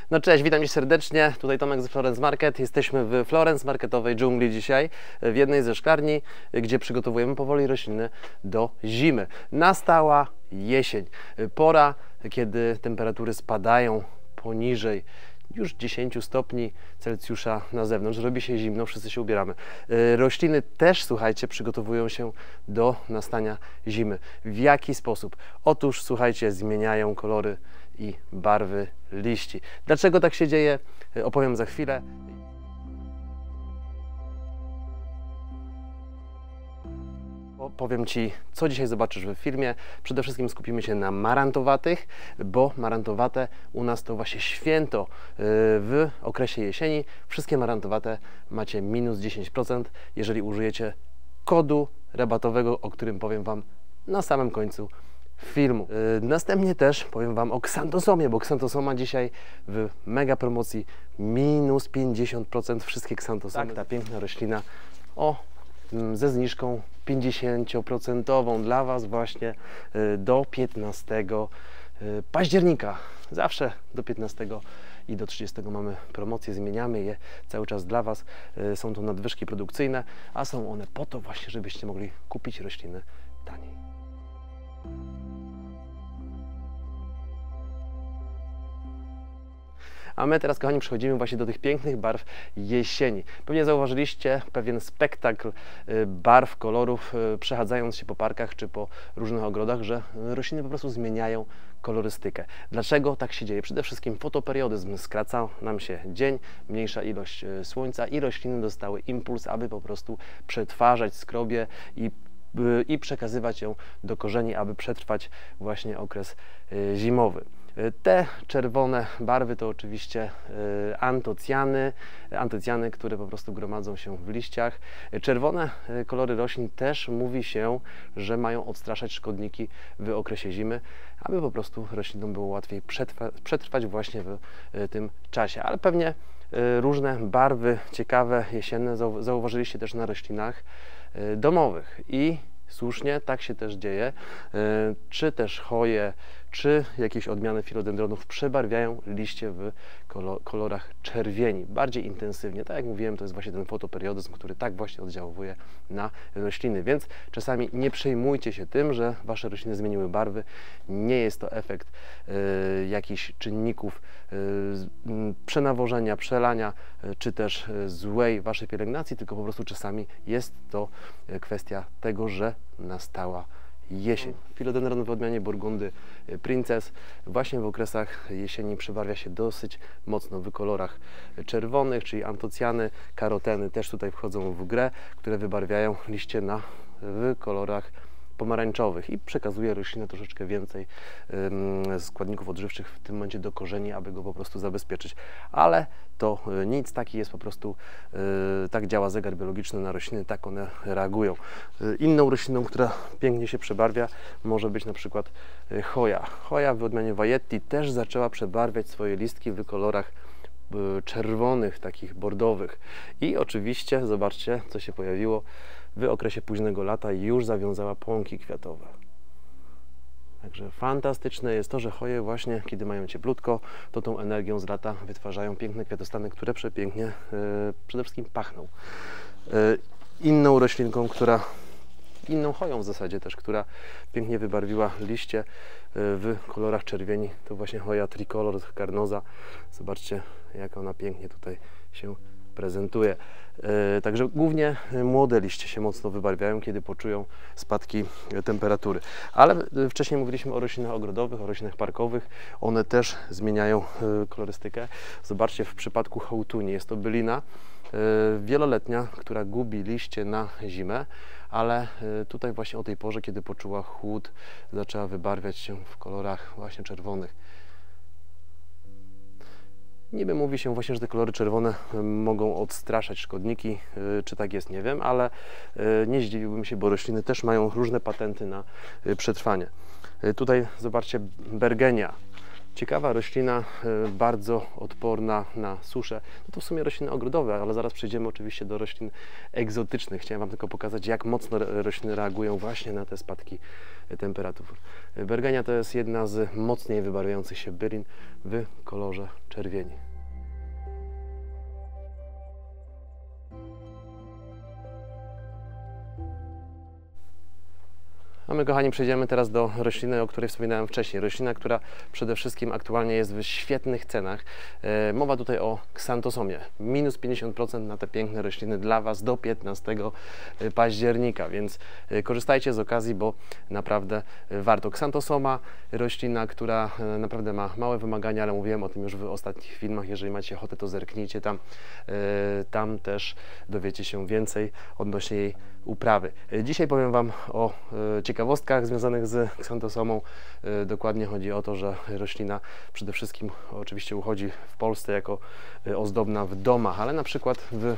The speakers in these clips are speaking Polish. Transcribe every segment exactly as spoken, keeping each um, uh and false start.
No cześć, witam Cię serdecznie, tutaj Tomek z Florence Market. Jesteśmy w Florence Marketowej dżungli dzisiaj, w jednej ze szklarni, gdzie przygotowujemy powoli rośliny do zimy. Nastała jesień, pora, kiedy temperatury spadają poniżej już dziesięć stopni Celsjusza na zewnątrz, robi się zimno, wszyscy się ubieramy. Rośliny też, słuchajcie, przygotowują się do nastania zimy. W jaki sposób? Otóż, słuchajcie, zmieniają kolory i barwy liści. Dlaczego tak się dzieje? Opowiem za chwilę. Powiem Ci, co dzisiaj zobaczysz w filmie. Przede wszystkim skupimy się na marantowatych, bo marantowate u nas to właśnie święto w okresie jesieni. Wszystkie marantowate macie minus dziesięć procent, jeżeli użyjecie kodu rabatowego, o którym powiem Wam na samym końcu filmu. Następnie też powiem Wam o ksantosomie, bo ksantosoma dzisiaj w mega promocji minus pięćdziesiąt procent wszystkie ksantosomy. Tak, ta piękna roślina o ze zniżką pięćdziesięcioprocentową dla Was właśnie do piętnastego października. Zawsze do piętnastego i do trzydziestego mamy promocje, zmieniamy je cały czas dla Was. Są to nadwyżki produkcyjne, a są one po to właśnie, żebyście mogli kupić rośliny taniej. A my teraz, kochani, przechodzimy właśnie do tych pięknych barw jesieni. Pewnie zauważyliście pewien spektakl barw, kolorów, przechadzając się po parkach czy po różnych ogrodach, że rośliny po prostu zmieniają kolorystykę. Dlaczego tak się dzieje? Przede wszystkim fotoperiodyzm, skraca nam się dzień, mniejsza ilość słońca i rośliny dostały impuls, aby po prostu przetwarzać skrobię i i przekazywać ją do korzeni, aby przetrwać właśnie okres zimowy. Te czerwone barwy to oczywiście antocjany, antocjany, które po prostu gromadzą się w liściach. Czerwone kolory roślin też mówi się, że mają odstraszać szkodniki w okresie zimy, aby po prostu roślinom było łatwiej przetrwa, przetrwać właśnie w tym czasie. Ale pewnie różne barwy ciekawe, jesienne zauważyliście też na roślinach domowych i słusznie, tak się też dzieje. Czy też choje, czy jakieś odmiany filodendronów przebarwiają liście w kolorach czerwieni, bardziej intensywnie. Tak jak mówiłem, to jest właśnie ten fotoperiodizm, który tak właśnie oddziałuje na rośliny, więc czasami nie przejmujcie się tym, że Wasze rośliny zmieniły barwy. Nie jest to efekt y, jakichś czynników y, przenawożenia, przelania, y, czy też y, złej Waszej pielęgnacji, tylko po prostu czasami jest to y, kwestia tego, że nastała jesień. Filodendron w odmianie Burgundy Princess właśnie w okresach jesieni przebarwia się dosyć mocno w kolorach czerwonych, czyli antocjany, karoteny też tutaj wchodzą w grę, które wybarwiają liście na, w kolorach pomarańczowych i przekazuje roślinie troszeczkę więcej ym, składników odżywczych w tym momencie do korzeni, aby go po prostu zabezpieczyć. Ale to y, nic, taki jest po prostu, y, tak działa zegar biologiczny na rośliny, tak one reagują. Y, inną rośliną, która pięknie się przebarwia, może być na przykład y, choja. Choja w odmianie Vietti też zaczęła przebarwiać swoje listki w kolorach y, czerwonych, takich bordowych. I oczywiście, zobaczcie, co się pojawiło. W okresie późnego lata już zawiązała pąki kwiatowe. Także fantastyczne jest to, że choje właśnie, kiedy mają cieplutko, to tą energią z lata wytwarzają piękne kwiatostany, które przepięknie e, przede wszystkim pachną. E, inną roślinką, która, inną choją w zasadzie też, która pięknie wybarwiła liście e, w kolorach czerwieni, to właśnie choja tricolor carnosa. Zobaczcie, jak ona pięknie tutaj się prezentuje. E, także głównie młode liście się mocno wybarwiają, kiedy poczują spadki temperatury. Ale wcześniej mówiliśmy o roślinach ogrodowych, o roślinach parkowych. One też zmieniają e, kolorystykę. Zobaczcie, w przypadku chałtuni jest to bylina e, wieloletnia, która gubi liście na zimę, ale e, tutaj właśnie o tej porze, kiedy poczuła chłód, zaczęła wybarwiać się w kolorach właśnie czerwonych. Niby mówi się właśnie, że te kolory czerwone mogą odstraszać szkodniki, czy tak jest, nie wiem, ale nie zdziwiłbym się, bo rośliny też mają różne patenty na przetrwanie. Tutaj zobaczcie, bergenia, Ciekawa roślina, bardzo odporna na suszę. No to w sumie rośliny ogrodowe, ale zaraz przejdziemy oczywiście do roślin egzotycznych. Chciałem Wam tylko pokazać, jak mocno rośliny reagują właśnie na te spadki temperatur. Bergenia to jest jedna z mocniej wybarwiających się bylin w kolorze czerwieni. A my, kochani, przejdziemy teraz do rośliny, o której wspominałem wcześniej. Roślina, która przede wszystkim aktualnie jest w świetnych cenach. E, mowa tutaj o ksantosomie. Minus pięćdziesiąt procent na te piękne rośliny dla Was do piętnastego października, więc e, korzystajcie z okazji, bo naprawdę warto. Ksantosoma, roślina, która e, naprawdę ma małe wymagania, ale mówiłem o tym już w ostatnich filmach. Jeżeli macie ochotę, to zerknijcie tam. E, tam też dowiecie się więcej odnośnie jej uprawy. E, dzisiaj powiem Wam o e, ciekawostkach związanych z ksantosomą. Dokładnie chodzi o to, że roślina przede wszystkim oczywiście uchodzi w Polsce jako ozdobna w domach, ale na przykład w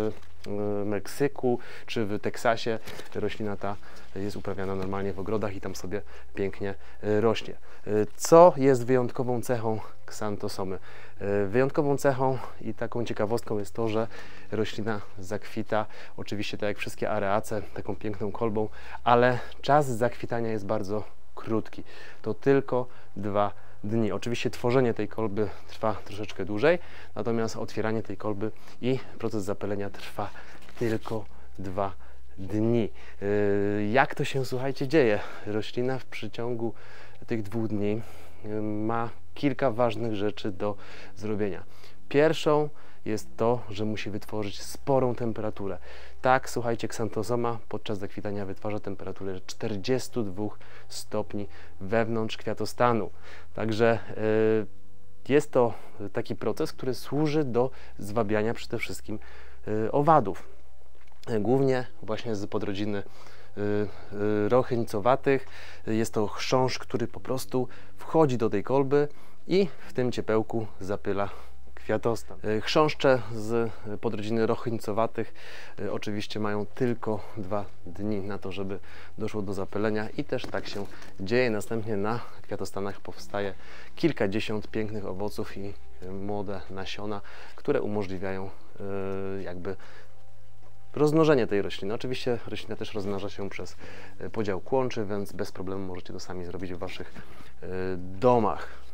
Meksyku czy w Teksasie roślina ta jest uprawiana normalnie w ogrodach i tam sobie pięknie rośnie. Co jest wyjątkową cechą ksantosomy? Wyjątkową cechą i taką ciekawostką jest to, że roślina zakwita, oczywiście tak jak wszystkie areace, taką piękną kolbą, ale czas zakwitania jest bardzo krótki. To tylko dwa dni. Oczywiście tworzenie tej kolby trwa troszeczkę dłużej, natomiast otwieranie tej kolby i proces zapylenia trwa tylko dwa dni. Jak to się, słuchajcie, dzieje? Roślina w przeciągu tych dwóch dni ma kilka ważnych rzeczy do zrobienia. Pierwszą jest to, że musi wytworzyć sporą temperaturę. Tak, słuchajcie, ksantosoma podczas zakwitania wytwarza temperaturę czterdzieści dwa stopni wewnątrz kwiatostanu. Także yy, jest to taki proces, który służy do zwabiania przede wszystkim yy, owadów. Yy, głównie właśnie z podrodziny yy, yy, rochyńcowatych. Jest to chrząszcz, który po prostu wchodzi do tej kolby i w tym ciepełku zapyla kwiatostan. Chrząszcze z podrodziny rochyńcowatych oczywiście mają tylko dwa dni na to, żeby doszło do zapylenia i też tak się dzieje. Następnie na kwiatostanach powstaje kilkadziesiąt pięknych owoców i młode nasiona, które umożliwiają jakby rozmnożenie tej rośliny. Oczywiście roślina też rozmnaża się przez podział kłączy, więc bez problemu możecie to sami zrobić w Waszych domach.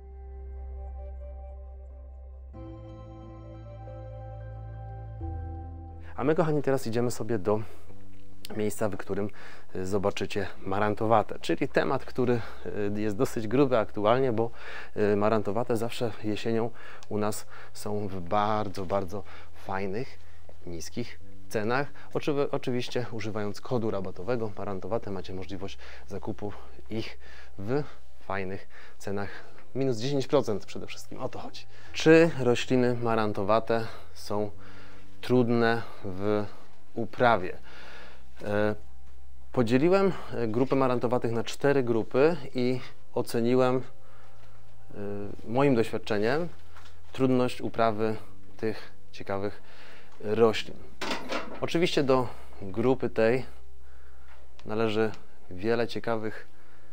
A my, kochani, teraz idziemy sobie do miejsca, w którym zobaczycie marantowate, czyli temat, który jest dosyć gruby aktualnie, bo marantowate zawsze jesienią u nas są w bardzo, bardzo fajnych, niskich cenach. Oczywiście używając kodu rabatowego marantowate macie możliwość zakupu ich w fajnych cenach. Minus dziesięć procent przede wszystkim, o to chodzi. Czy rośliny marantowate są trudne w uprawie? Podzieliłem grupę marantowatych na cztery grupy i oceniłem moim doświadczeniem trudność uprawy tych ciekawych roślin. Oczywiście do grupy tej należy wiele ciekawych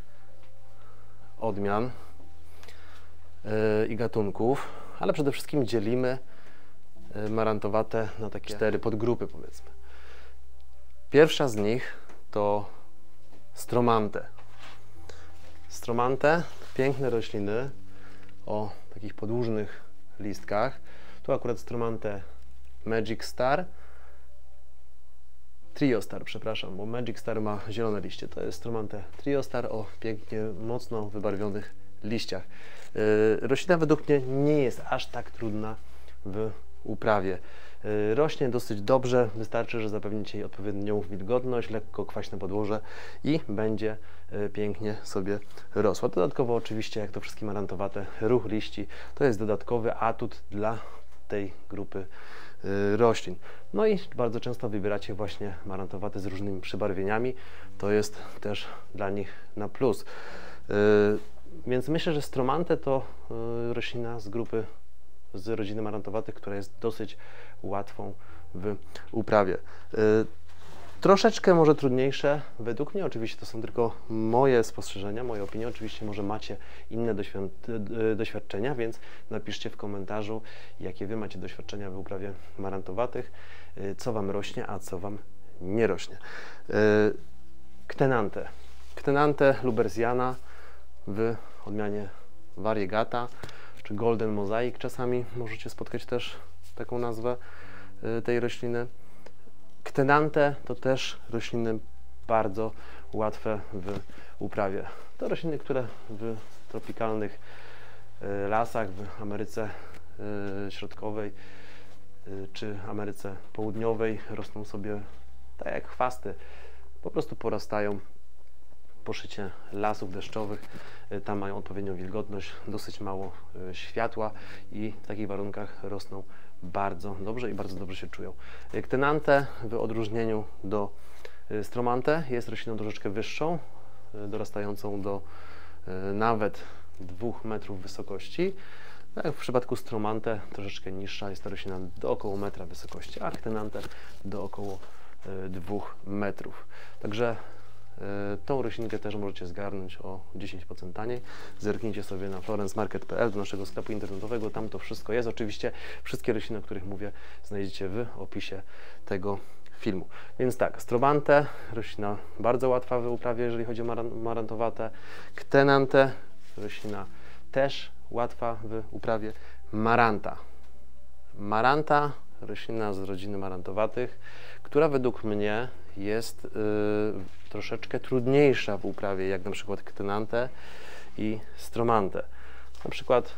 odmian i gatunków, ale przede wszystkim dzielimy marantowate na takie cztery podgrupy, powiedzmy. Pierwsza z nich to stromante. Stromante, piękne rośliny o takich podłużnych listkach. Tu akurat stromante Magic Star, Trio Star, przepraszam, bo Magic Star ma zielone liście. To jest stromante Trio Star o pięknie, mocno wybarwionych liściach. Yy, roślina według mnie nie jest aż tak trudna w uprawie. Yy, rośnie dosyć dobrze, wystarczy, że zapewnicie jej odpowiednią wilgotność, lekko kwaśne podłoże i będzie yy, pięknie sobie rosła. Dodatkowo oczywiście, jak to wszystkie marantowate, ruch liści to jest dodatkowy atut dla tej grupy yy, roślin. No i bardzo często wybieracie właśnie marantowate z różnymi przybarwieniami, to jest też dla nich na plus. Yy, więc myślę, że stromante to yy, roślina z grupy z rodziny marantowatych, która jest dosyć łatwą w uprawie. Troszeczkę może trudniejsze, według mnie, oczywiście to są tylko moje spostrzeżenia, moje opinie, oczywiście może macie inne doświadczenia, więc napiszcie w komentarzu, jakie Wy macie doświadczenia w uprawie marantowatych, co Wam rośnie, a co Wam nie rośnie. Ktenante. Ktenante lubersiana w odmianie variegata, czy golden mosaic, czasami możecie spotkać też taką nazwę tej rośliny. Ktenante to też rośliny bardzo łatwe w uprawie. To rośliny, które w tropikalnych lasach w Ameryce Środkowej czy Ameryce Południowej rosną sobie tak jak chwasty. Po prostu porastają po szczycie lasów deszczowych. Tam mają odpowiednią wilgotność, dosyć mało światła i w takich warunkach rosną bardzo dobrze i bardzo dobrze się czują. Ktenante w odróżnieniu do stromante jest rośliną troszeczkę wyższą, dorastającą do nawet dwóch metrów wysokości. Tak, w przypadku stromante troszeczkę niższa, jest to roślina do około metra wysokości, a ktenante do około dwóch metrów. Także tą roślinkę też możecie zgarnąć o dziesięć procent taniej. Zerknijcie sobie na florence market kropka p l do naszego sklepu internetowego, tam to wszystko jest. Oczywiście wszystkie rośliny, o których mówię, znajdziecie w opisie tego filmu. Więc tak, stromante, roślina bardzo łatwa w uprawie, jeżeli chodzi o marantowate. Ktenante, roślina też łatwa w uprawie. Maranta. Maranta, roślina z rodziny marantowatych, która według mnie jest y, troszeczkę trudniejsza w uprawie, jak na przykład ktenante i stromante. Na przykład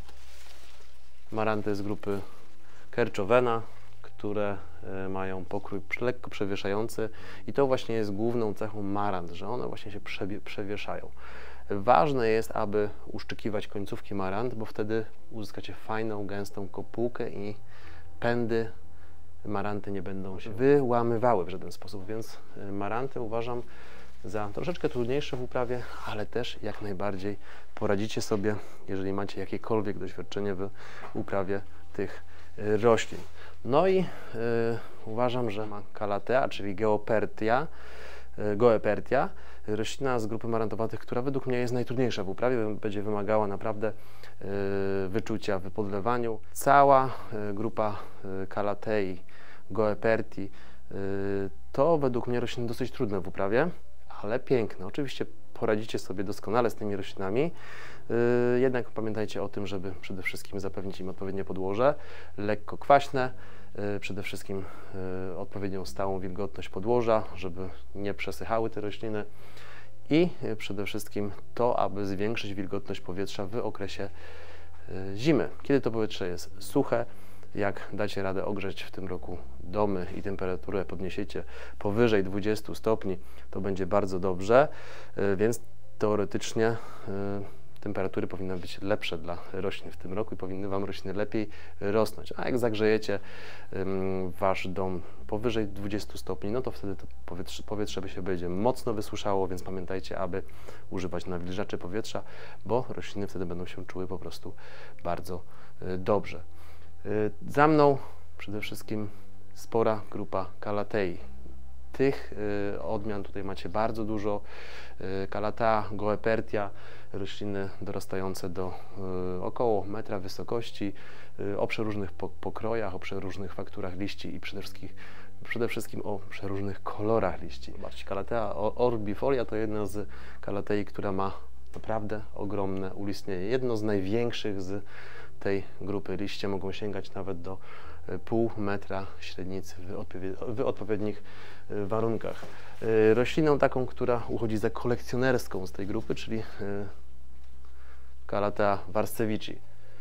maranty z grupy Kerczowena, które y, mają pokrój lekko przewieszający i to właśnie jest główną cechą marant, że one właśnie się przewieszają. Ważne jest, aby uszczykiwać końcówki marant, bo wtedy uzyskacie fajną, gęstą kopułkę i pędy maranty nie będą się wyłamywały w żaden sposób, więc maranty uważam za troszeczkę trudniejsze w uprawie, ale też jak najbardziej poradzicie sobie, jeżeli macie jakiekolwiek doświadczenie w uprawie tych roślin. No i y, uważam, że calathea, czyli geopertia, y, goepertia, roślina z grupy marantowatych, która według mnie jest najtrudniejsza w uprawie, będzie wymagała naprawdę y, wyczucia w podlewaniu. Cała y, grupa y, Calathei, goepertii y, to według mnie rośliny dosyć trudne w uprawie, ale piękne. Oczywiście poradzicie sobie doskonale z tymi roślinami, y, jednak pamiętajcie o tym, żeby przede wszystkim zapewnić im odpowiednie podłoże, lekko kwaśne, y, przede wszystkim y, odpowiednią stałą wilgotność podłoża, żeby nie przesychały te rośliny i y, przede wszystkim to, aby zwiększyć wilgotność powietrza w okresie y, zimy, kiedy to powietrze jest suche. Jak dacie radę ogrzeć w tym roku domy i temperaturę podniesiecie powyżej dwudziestu stopni, to będzie bardzo dobrze, więc teoretycznie temperatury powinny być lepsze dla roślin w tym roku i powinny Wam rośliny lepiej rosnąć. A jak zagrzejecie Wasz dom powyżej dwudziestu stopni, no to wtedy to powietrze, powietrze by się będzie mocno wysuszało, więc pamiętajcie, aby używać nawilżaczy powietrza, bo rośliny wtedy będą się czuły po prostu bardzo dobrze. Za mną przede wszystkim spora grupa Calathei. Tych y, odmian tutaj macie bardzo dużo. Y, Calathea, goepertia, rośliny dorastające do y, około metra wysokości, y, o przeróżnych po, pokrojach, o przeróżnych fakturach liści i przede wszystkim, przede wszystkim o przeróżnych kolorach liści. Zobaczcie, Calathea orbifolia to jedna z Calathei, która ma naprawdę ogromne ulistnienie. Jedno z największych z tej grupy. Liście mogą sięgać nawet do pół metra średnicy w, odpowiednich, w odpowiednich warunkach. Rośliną taką, która uchodzi za kolekcjonerską z tej grupy, czyli Calathea warcewici.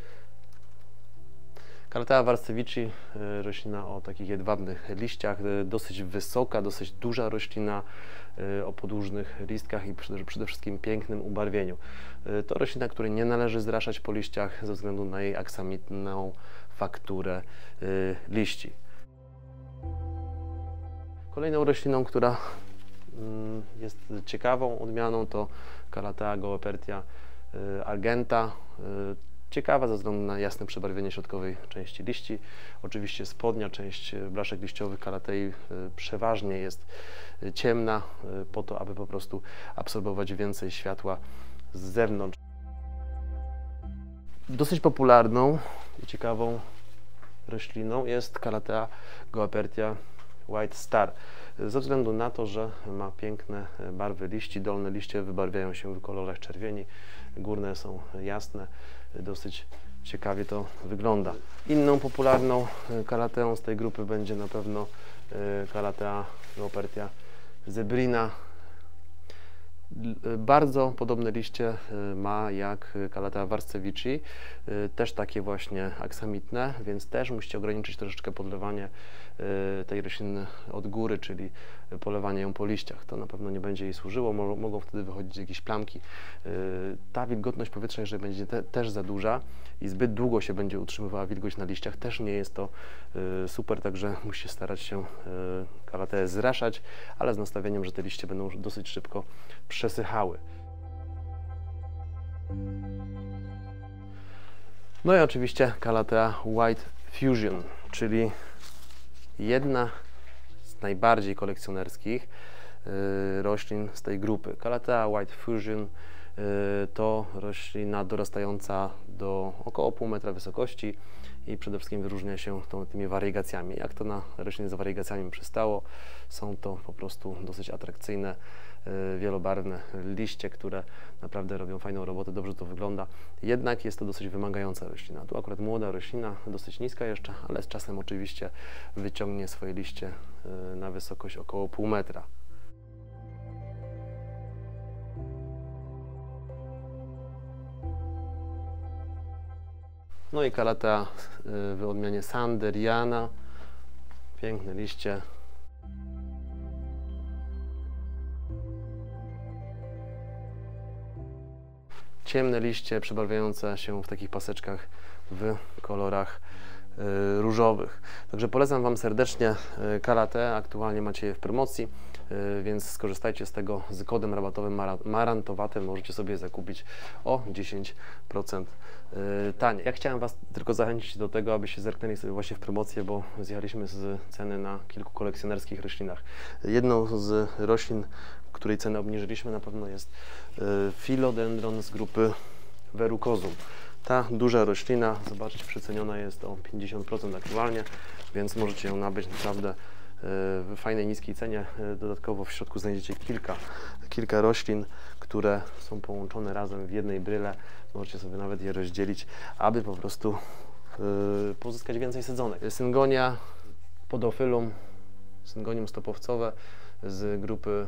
Calathea warcewici, roślina o takich jedwabnych liściach, dosyć wysoka, dosyć duża roślina o podłużnych listkach i przede, przede wszystkim pięknym ubarwieniu. To roślina, której nie należy zraszać po liściach ze względu na jej aksamitną fakturę liści. Kolejną rośliną, która jest ciekawą odmianą, to Calathea goepertia argenta. Ciekawa ze względu na jasne przebarwienie środkowej części liści. Oczywiście spodnia część blaszek liściowych Kalatei przeważnie jest ciemna, po to, aby po prostu absorbować więcej światła z zewnątrz. Dosyć popularną i ciekawą rośliną jest Calathea goapertia White Star. Ze względu na to, że ma piękne barwy liści, dolne liście wybarwiają się w kolorach czerwieni, górne są jasne, dosyć ciekawie to wygląda. Inną popularną Calatheą z tej grupy będzie na pewno Calathea goapertia zebrina. Bardzo podobne liście ma jak Calathea warcewici, też takie właśnie aksamitne, więc też musicie ograniczyć troszeczkę podlewanie tej rośliny od góry, czyli polewanie ją po liściach. To na pewno nie będzie jej służyło, mogą wtedy wychodzić jakieś plamki. Ta wilgotność powietrza, jeżeli będzie te, też za duża i zbyt długo się będzie utrzymywała wilgoć na liściach, też nie jest to super, także musicie starać się Calatheę zraszać, ale z nastawieniem, że te liście będą dosyć szybko przesychały. No i oczywiście Calathea White Fusion, czyli jedna z najbardziej kolekcjonerskich y, roślin z tej grupy. Calathea White Fusion y, to roślina dorastająca do około pół metra wysokości i przede wszystkim wyróżnia się tą, tymi wariegacjami. Jak to na rośliny z wariegacjami przystało, są to po prostu dosyć atrakcyjne, y, wielobarwne liście, które naprawdę robią fajną robotę, dobrze to wygląda. Jednak jest to dosyć wymagająca roślina. Tu akurat młoda roślina, dosyć niska jeszcze, ale z czasem oczywiście wyciągnie swoje liście y, na wysokość około pół metra. No i Calathea w odmianie sanderiana, piękne liście. Ciemne liście przebarwiające się w takich paseczkach w kolorach y, różowych. Także polecam Wam serdecznie Calatheę, aktualnie macie je w promocji, y, więc skorzystajcie z tego z kodem rabatowym marantowatym, możecie sobie zakupić o dziesięć procent taniej. Ja chciałem Was tylko zachęcić do tego, abyście zerknęli sobie właśnie w promocję, bo zjechaliśmy z ceny na kilku kolekcjonerskich roślinach. Jedną z roślin, której cenę obniżyliśmy, na pewno jest Philodendron z grupy Verrucosum. Ta duża roślina, zobaczcie, przeceniona jest o pięćdziesiąt procent aktualnie, więc możecie ją nabyć naprawdę w fajnej, niskiej cenie. Dodatkowo w środku znajdziecie kilka, kilka roślin, które są połączone razem w jednej bryle. Możecie sobie nawet je rozdzielić, aby po prostu yy, pozyskać więcej sadzonek. Syngonia podophyllum, syngonium stopowcowe z grupy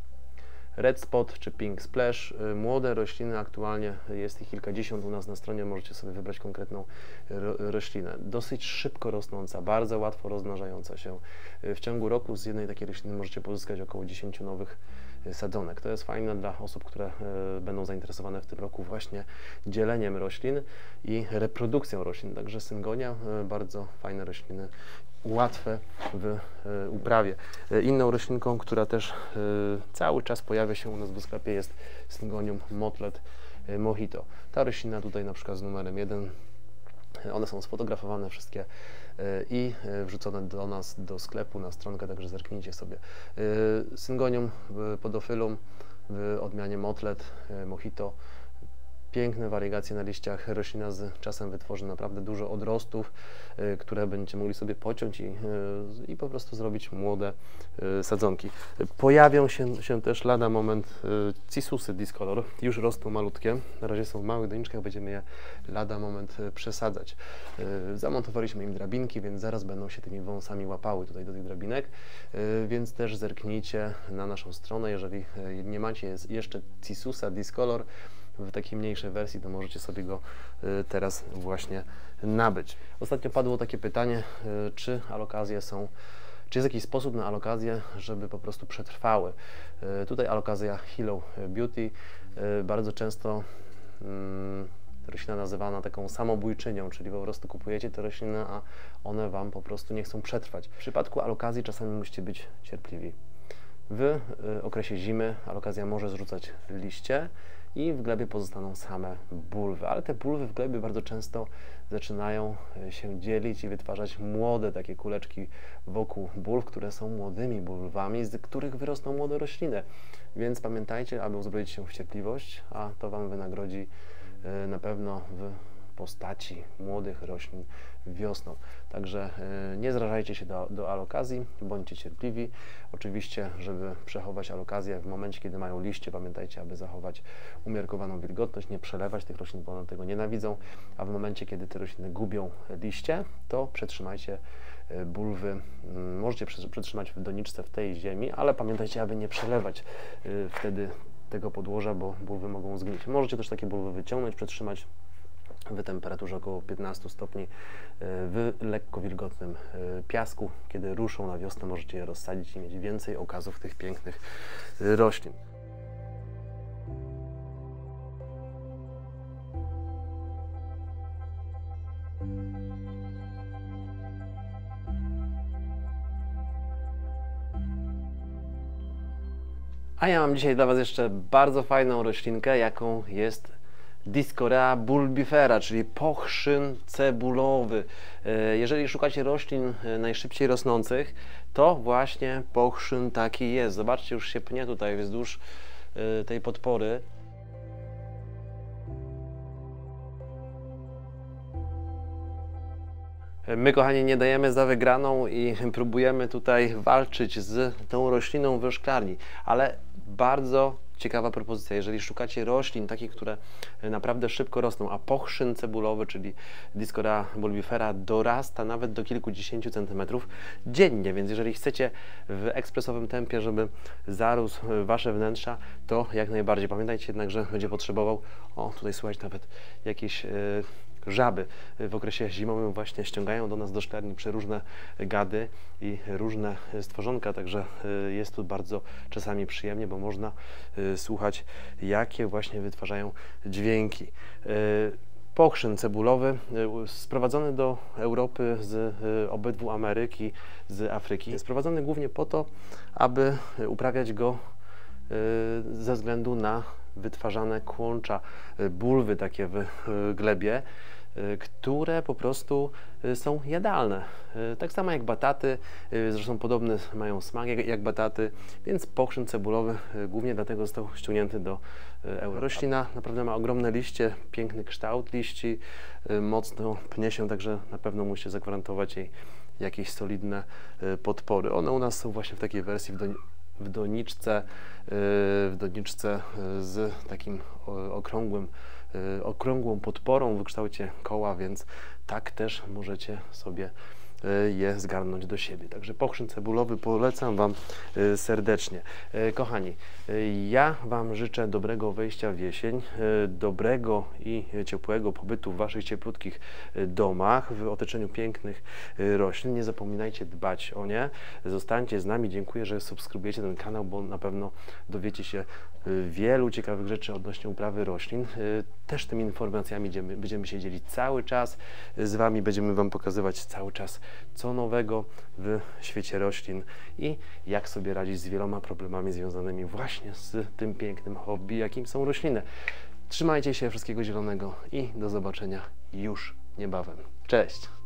Red Spot czy Pink Splash. Młode rośliny, aktualnie jest ich kilkadziesiąt u nas na stronie, możecie sobie wybrać konkretną ro roślinę. Dosyć szybko rosnąca, bardzo łatwo rozmnażająca się. W ciągu roku z jednej takiej rośliny możecie pozyskać około dziesięć nowych sadzonek. To jest fajne dla osób, które będą zainteresowane w tym roku właśnie dzieleniem roślin i reprodukcją roślin. Także syngonia, bardzo fajne rośliny, łatwe w uprawie. Inną roślinką, która też cały czas pojawia się u nas w sklepie, jest Syngonium motlet mojito. Ta roślina tutaj na przykład z numerem jeden, one są sfotografowane wszystkie i wrzucone do nas do sklepu na stronkę, także zerknijcie sobie. Syngonium podophyllum w odmianie motlet mojito. Piękne wariegacje na liściach, roślina z czasem wytworzy naprawdę dużo odrostów, y, które będziecie mogli sobie pociąć i, y, i po prostu zrobić młode y, sadzonki. Pojawią się, się też lada moment y, Cissusy Discolor, już rosną malutkie, na razie są w małych doniczkach, będziemy je lada moment y, przesadzać. Y, zamontowaliśmy im drabinki, więc zaraz będą się tymi wąsami łapały tutaj do tych drabinek, y, więc też zerknijcie na naszą stronę, jeżeli y, nie macie jeszcze Cissusa Discolor w takiej mniejszej wersji, to możecie sobie go teraz właśnie nabyć. Ostatnio padło takie pytanie, czy alokazje są, czy jest jakiś sposób na alokazję, żeby po prostu przetrwały. Tutaj alokazja Hello Beauty, bardzo często hmm, roślina nazywana taką samobójczynią, czyli po prostu kupujecie te rośliny, a one Wam po prostu nie chcą przetrwać. W przypadku alokazji czasami musicie być cierpliwi. W okresie zimy alokazja może zrzucać liście i w glebie pozostaną same bulwy. Ale te bulwy w glebie bardzo często zaczynają się dzielić i wytwarzać młode takie kuleczki wokół bulw, które są młodymi bulwami, z których wyrosną młode rośliny. Więc pamiętajcie, aby uzbroić się w cierpliwość, a to Wam wynagrodzi na pewno w postaci młodych roślin wiosną. Także y, nie zrażajcie się do, do alokazji, bądźcie cierpliwi. Oczywiście, żeby przechować alokazję w momencie, kiedy mają liście, pamiętajcie, aby zachować umiarkowaną wilgotność, nie przelewać tych roślin, bo one tego nienawidzą, a w momencie, kiedy te rośliny gubią liście, to przetrzymajcie y, bulwy. Y, możecie przetrzymać w doniczce w tej ziemi, ale pamiętajcie, aby nie przelewać y, wtedy tego podłoża, bo bulwy mogą zgnić. Możecie też takie bulwy wyciągnąć, przetrzymać w temperaturze około piętnastu stopni w lekko wilgotnym piasku. Kiedy ruszą na wiosnę, możecie je rozsadzić i mieć więcej okazów tych pięknych roślin. A ja mam dzisiaj dla Was jeszcze bardzo fajną roślinkę, jaką jest Dioscorea bulbifera, czyli pochrzyn cebulowy. Jeżeli szukacie roślin najszybciej rosnących, to właśnie pochrzyn taki jest. Zobaczcie, już się pnie tutaj wzdłuż tej podpory. My, kochani, nie dajemy za wygraną i próbujemy tutaj walczyć z tą rośliną w szklarni, ale bardzo ciekawa propozycja. Jeżeli szukacie roślin takich, które naprawdę szybko rosną, a pochrzyn cebulowy, czyli Dioscorea bulbifera, dorasta nawet do kilkudziesięciu centymetrów dziennie, więc jeżeli chcecie w ekspresowym tempie, żeby zarósł Wasze wnętrza, to jak najbardziej. Pamiętajcie jednak, że będzie potrzebował, o tutaj słychać nawet jakieś yy, żaby w okresie zimowym właśnie ściągają do nas do szklarni przeróżne gady i różne stworzonka, także jest tu bardzo czasami przyjemnie, bo można słuchać, jakie właśnie wytwarzają dźwięki. Pochrzyn cebulowy sprowadzony do Europy z obydwu Ameryk i z Afryki. Sprowadzony głównie po to, aby uprawiać go ze względu na wytwarzane kłącza, bulwy takie w glebie, które po prostu są jadalne. Tak samo jak bataty, zresztą podobny mają smak jak, jak bataty, więc pochrzyn cebulowy głównie dlatego został ściągnięty do Europy. Roślina naprawdę ma ogromne liście, piękny kształt liści, mocno pnie się, także na pewno musicie zagwarantować jej jakieś solidne podpory. One u nas są właśnie w takiej wersji w do, w doniczce, w doniczce z takim okrągłym, okrągłą podporą w kształcie koła, więc tak też możecie sobie je zgarnąć do siebie. Także pochrzyn cebulowy polecam Wam serdecznie. Kochani, ja Wam życzę dobrego wejścia w jesień, dobrego i ciepłego pobytu w Waszych cieplutkich domach, w otoczeniu pięknych roślin. Nie zapominajcie dbać o nie. Zostańcie z nami. Dziękuję, że subskrybujecie ten kanał, bo na pewno dowiecie się wielu ciekawych rzeczy odnośnie uprawy roślin. Też tymi informacjami będziemy, będziemy się dzielić cały czas z Wami. Będziemy Wam pokazywać cały czas, co nowego w świecie roślin i jak sobie radzić z wieloma problemami związanymi właśnie z tym pięknym hobby, jakim są rośliny. Trzymajcie się, wszystkiego zielonego i do zobaczenia już niebawem. Cześć!